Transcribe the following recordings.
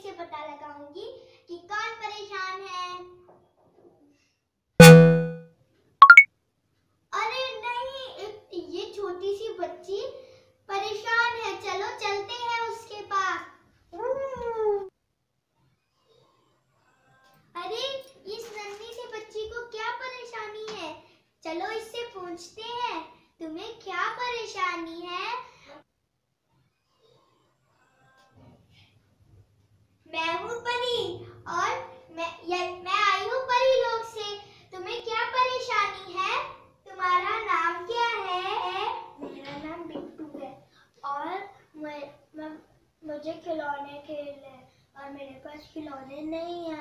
से पता लगाऊंगी कि कौन परेशान है। अरे नहीं, ये छोटी सी बच्ची परेशान है। चलो चलते हैं उसके पास। अरे इस नन्ही सी बच्ची को क्या परेशानी है? चलो इससे पूछते हैं, तुम्हें क्या परेशानी है? मैं हूँ परी और मैं आई हूँ परी लोक से। तुम्हें क्या परेशानी है? तुम्हारा नाम क्या है? मेरा नाम बिट्टू है और मुझे खिलौने खेलने और मेरे पास खिलौने नहीं है।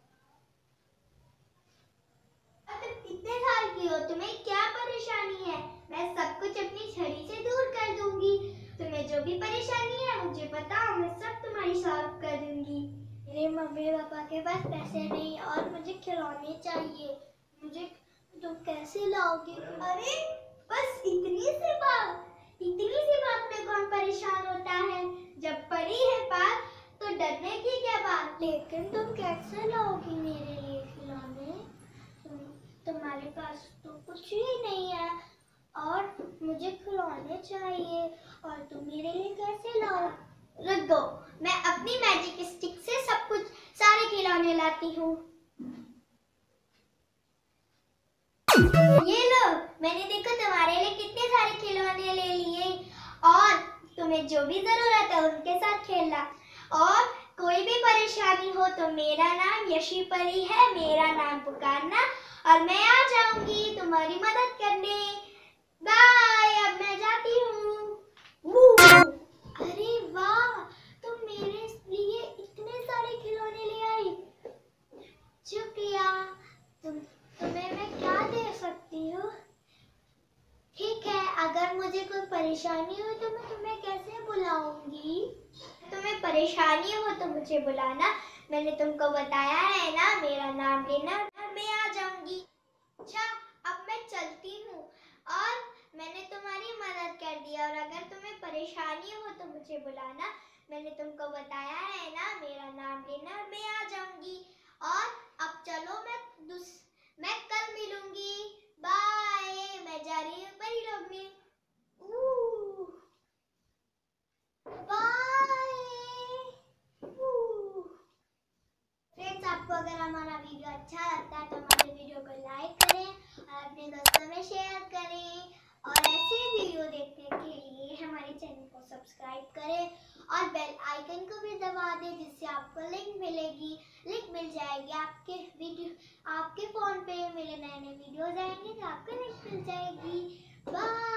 तुम कितने साल की हो? तुम्हें क्या परेशानी है? मैं सब कुछ अपनी छड़ी से दूर कर दूंगी। तुम्हें जो भी परेशानी है मुझे बताओ, मैं सब तुम्हारी सॉल्व कर दूंगी। मेरे मम्मी पापा के पास पैसे नहीं और मुझे खिलौने चाहिए। मुझे तुम कैसे लाओगे? अरे बस इतनी सी बात में कौन परेशान होता है? जब परी है पास तो डरने की क्या बात। लेकिन तुम कैसे लाओगी मेरे लिए खिलौने? तुम्हारे पास तो कुछ ही नहीं है और मुझे खिलौने चाहिए और तुम मेरे लिए कैसे लाओ? रुक दो, मैं अपनी मैजिक स्टिक से सब कुछ सारे खिलौने लाती हूँ। ये लो, मैंने देखो तुम्हारे लिए कितने सारे खिलौने ले लिए और तुम्हें जो भी जरूरत है उनके साथ खेलना। और कोई भी परेशानी हो तो मेरा नाम यशी परी है, मेरा नाम पुकारना और मैं आ जाऊंगी तुम्हारी मदद करने। बाय, अब मैं जाती हूँ। अरे वाह, तुम मेरे लिए इतने सारे खिलौने ले आई। शुक्रिया। तुम्हें मैं क्या दे सकती हूँ? ठीक है, अगर मुझे कोई परेशानी हो तो मैं तुम्हें कैसे बुलाऊंगी? तुम्हें परेशानी हो तो मुझे बुलाना। मैंने तुमको बताया है ना, मेरा नाम लेना और मैं आ जाऊंगी। अच्छा, अब मैं चलती हूँ और मैंने तुम्हारी मदद कर दी और अगर तुम्हें परेशानी हो तो मुझे बुलाना। मैंने तुमको बताया है ना, मेरा नाम लेना और मैं आ जाऊंगी। और अब चलो, मैं कल मिलूंगी। बाय, मैं जा रही हूँ परी लोक में। बाय। फ्रेंड्स, आपको अगर हमारा वीडियो अच्छा लगता है तो हमारे वीडियो को लाइक करें और अपने दोस्तों में शेयर करें और ऐसे वीडियो देखने के लिए हमारे चैनल को सब्सक्राइब करें और बेल आइकन को भी दबा दें, जिससे आपको लिंक मिलेगी। लिंक मिल जाएगी आपके फ़ोन पे। मेरे नए वीडियोज़ आएंगे तो आपको लिंक मिल जाएगी। बाय।